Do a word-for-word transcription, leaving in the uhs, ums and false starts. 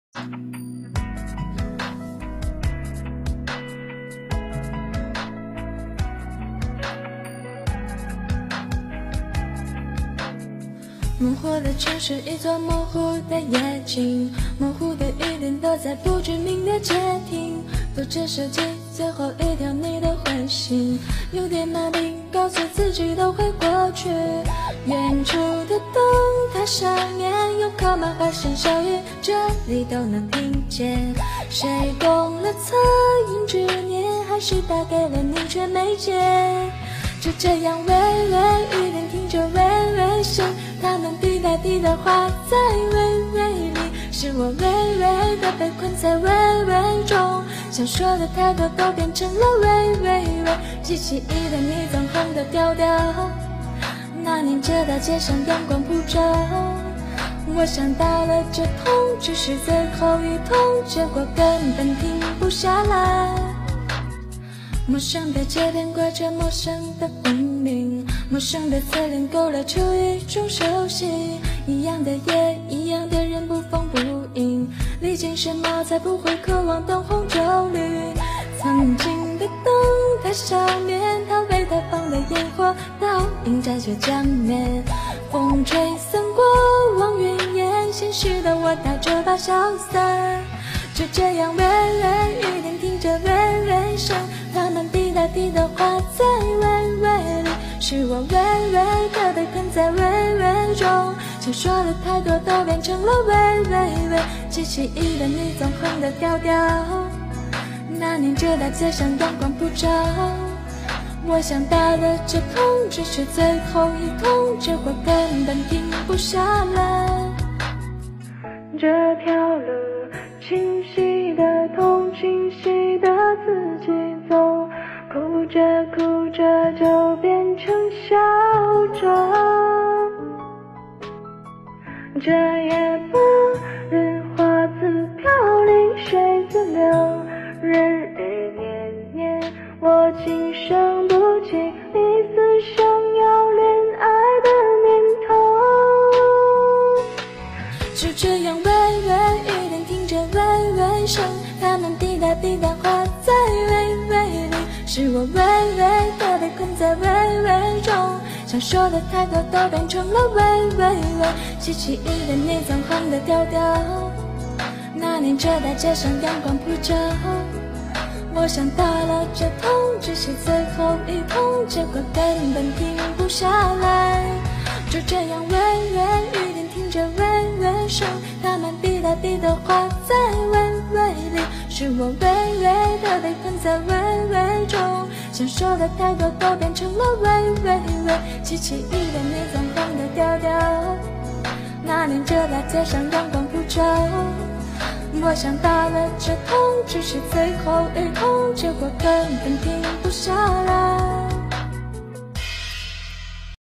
模糊的城市，一座模糊的夜景，模糊的雨点都在不知名的街亭。读着手机最后一条你的回信，有点麻痹，告诉自己都会过去。远处的灯塔上面有靠满花生小雨，这里都能听见。谁动了恻隐之念，还是打给了你却没接。就这样微微雨点听着微微声，它们滴答滴答滑在微微里，是我微微的被困在微微中，想说的太多都变成了微微微，记起一段你藏红的调调。那年这大街上阳光普照，我想到了这痛只是最后一痛，结果根本停不下来。陌生的街边挂着陌生的风铃，陌生的侧脸勾勒出一种熟悉，一样的夜，一样的人，不风不影，历经什么才不会渴望灯红酒绿。曾经的灯塔上面，它为它放的烟火倒映在这江面，风吹散过往云烟，现实的我带着把潇洒。就这样微微雨点听着微微声，它们滴答滴答滑在微微里，是我微微的被困在微微中，想说的太多都变成了微微微，记起一段你纵横的调调。那年这大街上阳光普照，我想到了这痛只是最后一痛，结果根本停不下来。 这条路清晰的痛，清晰的自己走，哭着哭着就变成笑着。这也不人花自飘零水自流，日日年年我今生不起一丝想要恋爱的念头。 就这样微微雨点听着微微声，它们滴答滴答滑在微微里，是我微微的被困在微微中，想说的太多都变成了微微微，记起一段你纵横的调调。那年这大街上阳光普照，我想到了这痛只是最后一痛，结果根本停不下来。就这样微微雨点听着微微声，它们滴答滴答滑在微微里，是我微微的被困在微微中，想说的太多都变成了微微微，记起一段你纵横的调调。那年这大街上阳光普照，我想到了这痛只是最后一痛，结果根本停不下来。